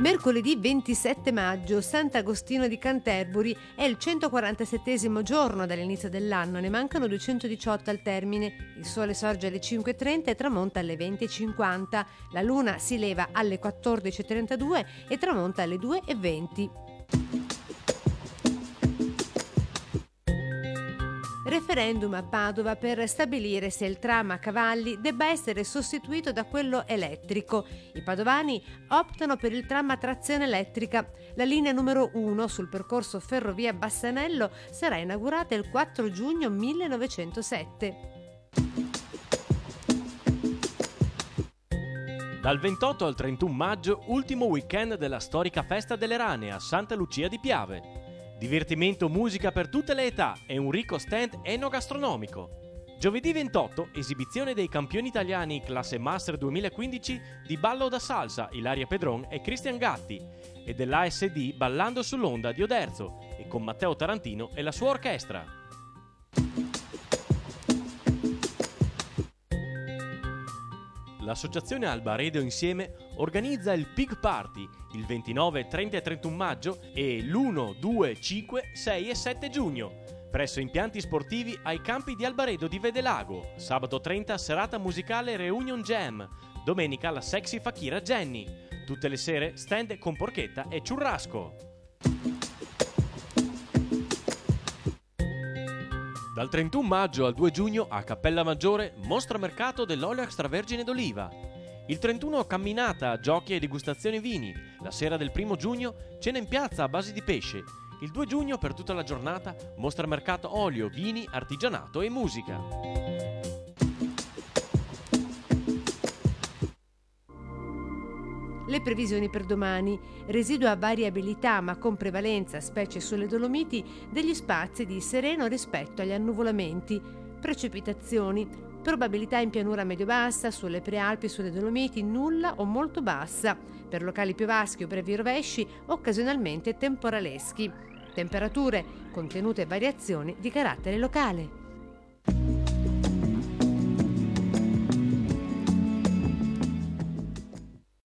Mercoledì 27 maggio, Sant'Agostino di Canterbury, è il 147° giorno dall'inizio dell'anno, ne mancano 218 al termine. Il sole sorge alle 5:30 e tramonta alle 20:50. La luna si leva alle 14:32 e tramonta alle 2:20. Referendum a Padova per stabilire se il tram a cavalli debba essere sostituito da quello elettrico. I padovani optano per il tram a trazione elettrica. La linea numero 1 sul percorso Ferrovia Bassanello sarà inaugurata il 4 giugno 1907. Dal 28 al 31 maggio, ultimo weekend della storica Festa delle Rane a Santa Lucia di Piave. Divertimento, musica per tutte le età e un ricco stand enogastronomico. Giovedì 28, esibizione dei campioni italiani classe Master 2015 di ballo da salsa Ilaria Pedron e Cristian Gatti e dell'ASD Ballando sull'onda di Oderzo e con Matteo Tarantino e la sua orchestra. L'associazione Albaredo Insieme organizza il Pig Party il 29, 30 e 31 maggio e l'1, 2, 5, 6 e 7 giugno presso impianti sportivi ai campi di Albaredo di Vedelago. Sabato 30 serata musicale Reunion Jam, domenica la sexy Fakira Jenny. Tutte le sere stand con porchetta e churrasco. Dal 31 maggio al 2 giugno a Cappella Maggiore mostra mercato dell'olio extravergine d'oliva. Il 31 camminata, giochi e degustazioni vini. La sera del 1 giugno cena in piazza a base di pesce. Il 2 giugno per tutta la giornata mostra mercato olio, vini, artigianato e musica. Le previsioni per domani: residua variabilità ma con prevalenza, specie sulle Dolomiti, degli spazi di sereno rispetto agli annuvolamenti. Precipitazioni: probabilità in pianura medio-bassa, sulle prealpi e sulle Dolomiti nulla o molto bassa. Per locali piovaschi o brevi rovesci, occasionalmente temporaleschi. Temperature: contenute variazioni di carattere locale.